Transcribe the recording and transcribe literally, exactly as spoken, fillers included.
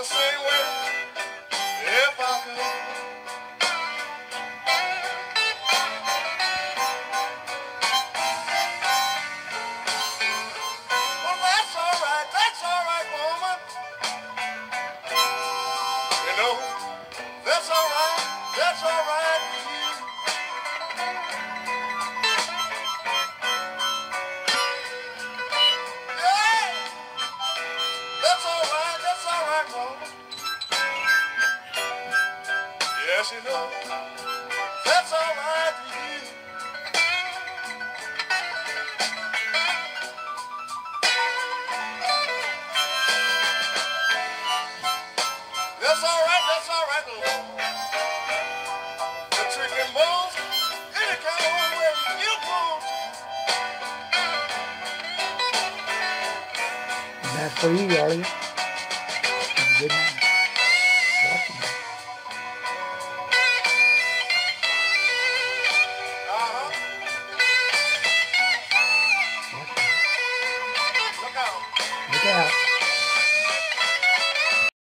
same way if I could. Well, that's all right, that's all right, woman. You know, that's all right, that's all right with you. Yeah, that's all right, that's all right, woman. Yes, you know, that's all right with you. That's all right, that's all right, woman. The tricky moves, any kind of way you want to. That's for you, Yardy. Have a good night.